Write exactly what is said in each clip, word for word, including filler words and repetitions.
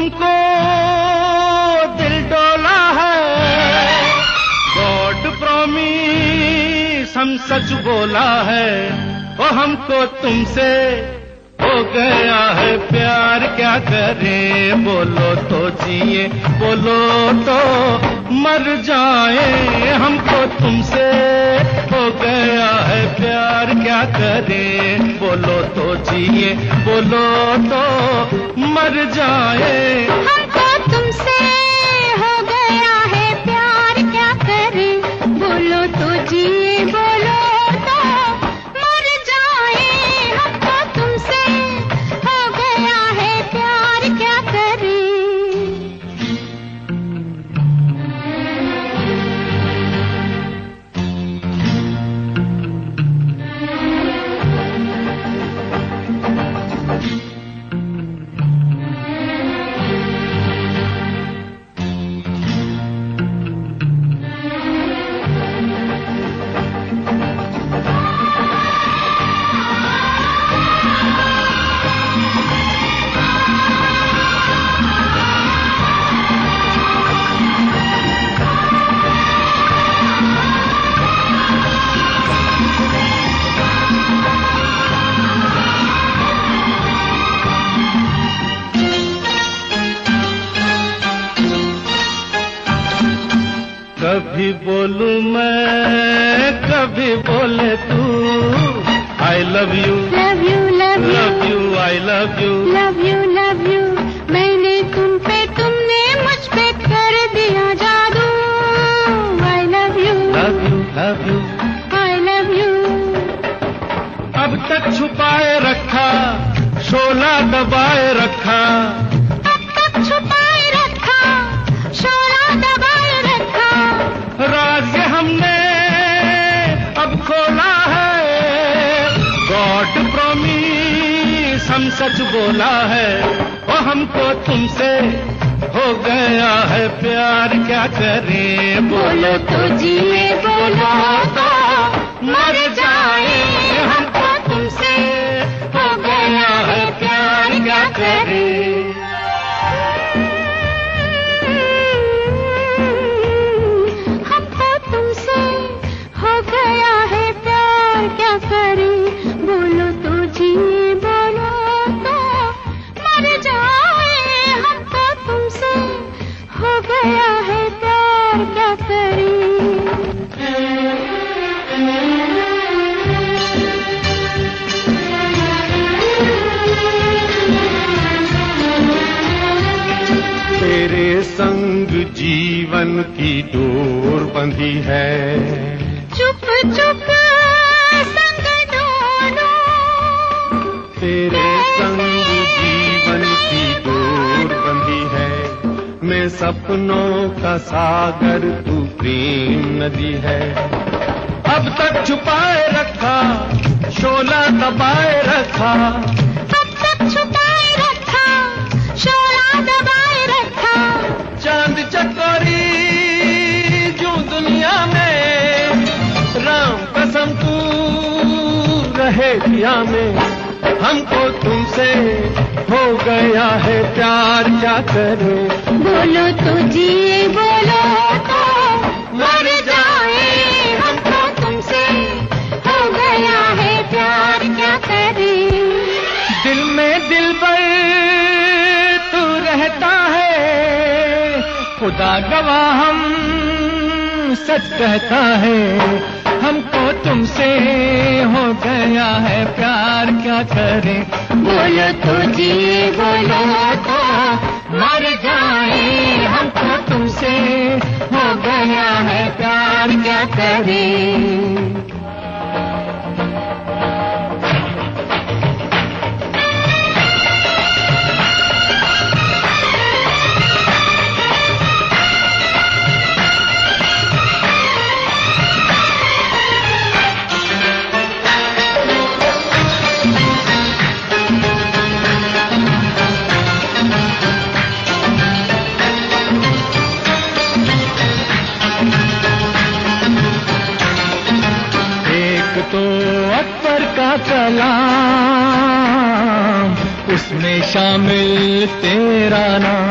तुमको दिल डोला है, गॉड प्रॉमिस हम सच बोला है, ओ हमको तुमसे हो गया है प्यार, क्या करें बोलो तो जिए, बोलो तो मर जाए, हमको तुमसे हो गया है प्यार, क्या करें बोलो तो जिए, बोलो तो मर जाए, हमको तुमसे हो गया है प्यार, क्या करें बोलो तो जिए, बोलो तो मर जाए, हमको तुमसे हो गया है प्यार, क्या करें। कभी बोलूं मैं कभी बोले तू, I love you love you love you love you I love you love you love you, मैंने तुम पे तुमने मुझ पे कर दिया जादू, I love you love you love you I love you. अब तक छुपाए रखा शोला दबाए रखा, अब तक छुपाए रखा शोला दबाए रखा, राज ये हमने अब खोला है, गॉड प्रॉमिस हम सच बोला है, ओ हमको तुमसे हो गया है प्यार, क्या करें बोलो तो जिए, बोलो तो मर जाए, हमको तुमसे हो गया है प्यार, क्या करें। हमको तुमसे हो गया है प्यार, क्या करें बोलो तो जिए, बोलो तो मर जाए, हमको तुमसे हो गया है प्यार, क्या करें। तेरे संग जीवन की डोर बंधी है, चुप चुप संग दोनों, तेरे संग जीवन की डोर बंधी है, मैं सपनों का सागर तू प्रेम नदी है, अब तक छुपाए रखा शोला दबाए रखा, अब तक छुपाए रखा शोला दबाए रखा, चांद चकोरी जो दुनिया में, राम कसम तू रहे दिया में, हमको तुमसे हो गया है प्यार, क्या करें बोलो तो जिए, बोलो तो मर जाए, हमको तुमसे हो गया है प्यार, क्या करें। दिल में दिल पर तू रहता है, खुदा गवाह हम सच कहता है, हमको तुमसे हो गया है प्यार, क्या करें बोलो तो जिए, बोलो तो मर जाए, हमको तुमसे हो गया है प्यार, क्या करें। उसमें शामिल तेरा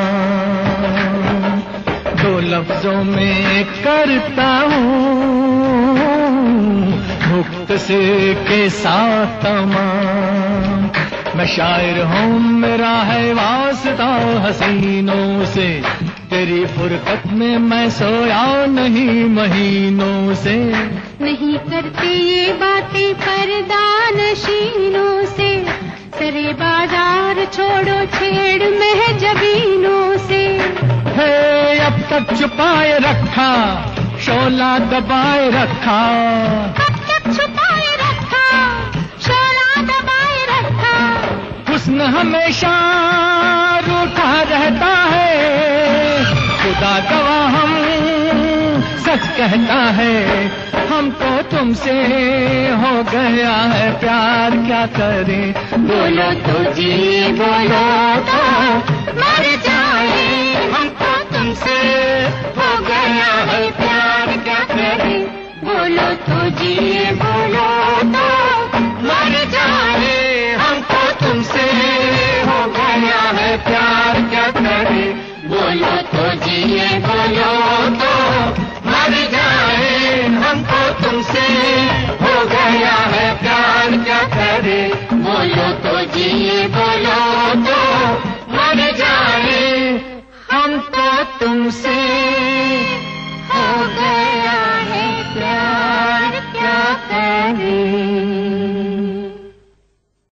नाम। दो लफ्जों में करता हूँ मुक्त से के साथ तमाम। मैं शायर हूँ, मेरा है वास्ता हसीनों से, तेरी फुरकत में मैं सोया नहीं महीनों से। नहीं करते ये बातें पर्दा नशीनों से, सरे बाजार छोड़ो छेड़ महजबीनों से। है अब तक छुपाए रखा, शोला दबाए रखा, अब तक छुपाए रखा, शोला दबाए रखा। हुस्न हमेशा रूठा रहता है, खुदा गवाह हम सच कहता है। हमको तुमसे हो गया है प्यार, क्या करें? बोलो तो जी, बोलो तो मर जाए। हमको तुमसे हो गया है प्यार, क्या करें? बोलो तो जी, बोलो तो मर जाए। हमको तुमसे हो गया है प्यार, क्या करें? बोलो तो जी, बोलो तो मर जाए। हमको तुमसे हो गया है प्यार, क्या करे? बोलो तो जी, बोलो तो मर जाए। हमको तुमसे